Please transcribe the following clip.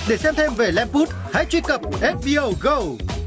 Để xem thêm về Lamput, hãy truy cập HBO Go.